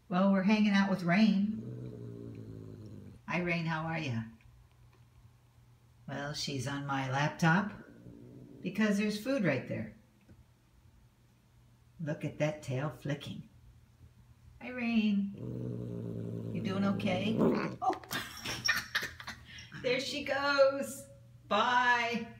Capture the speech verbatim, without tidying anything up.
Well, we're hanging out with Rain. Hi, Rain, how are you? Well, she's on my laptop because there's food right there. Look at that tail flicking. Hi, Rain. You doing okay? Oh, there she goes. Bye.